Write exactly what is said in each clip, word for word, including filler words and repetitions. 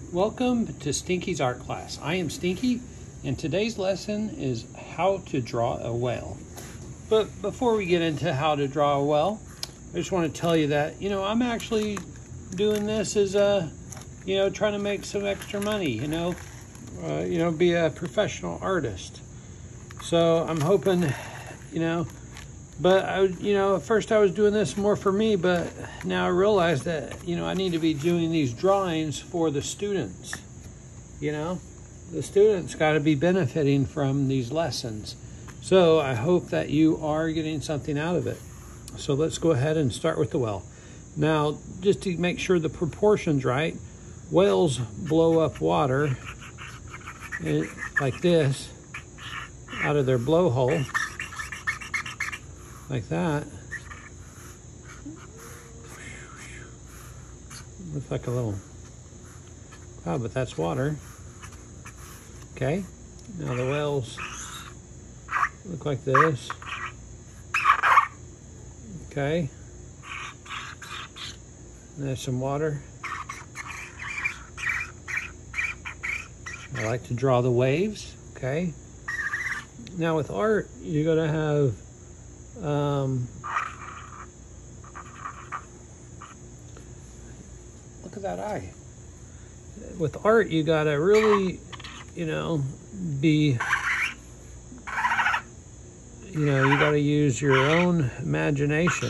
Welcome to Stinky's art class. I am Stinky, and today's lesson is how to draw a whale. But before we get into how to draw a whale, I just want to tell you that, you know, I'm actually doing this as a, you know, trying to make some extra money, you know, uh, you know, be a professional artist. So I'm hoping, you know, but I, you know, at first I was doing this more for me, but now I realize that, you know, I need to be doing these drawings for the students. You know, the students got to be benefiting from these lessons. So I hope that you are getting something out of it. So let's go ahead and start with the whale. Now, just to make sure the proportion's right, whales blow up water like this out of their blowhole. Like that. Looks like a little cloud, but that's water. Okay. Now the whales look like this. Okay. And there's some water. I like to draw the waves. Okay. Now with art, you're gonna have Um, look at that eye. With art, you gotta really, you know, be, you know, you gotta use your own imagination.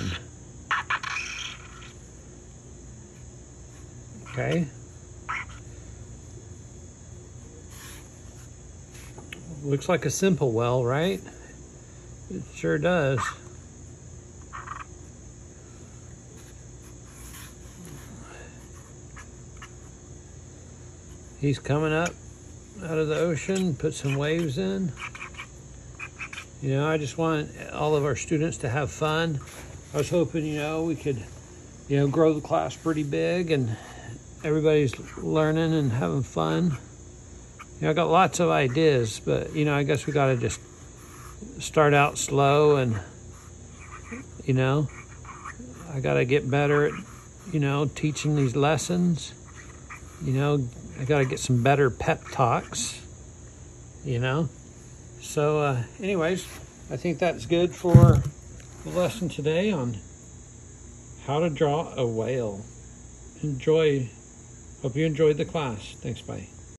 Okay? Looks like a simple well, right? It sure does. He's coming up out of the ocean, put some waves in. You know, I just want all of our students to have fun. I was hoping, you know, we could, you know, grow the class pretty big and everybody's learning and having fun. You know, I got lots of ideas, but, you know, I guess we got to just start out slow and, you know, I got to get better at, you know, teaching these lessons. You know, I got to get some better pep talks, you know. So, uh, anyways, I think that's good for the lesson today on how to draw a whale. Enjoy. Hope you enjoyed the class. Thanks, bye.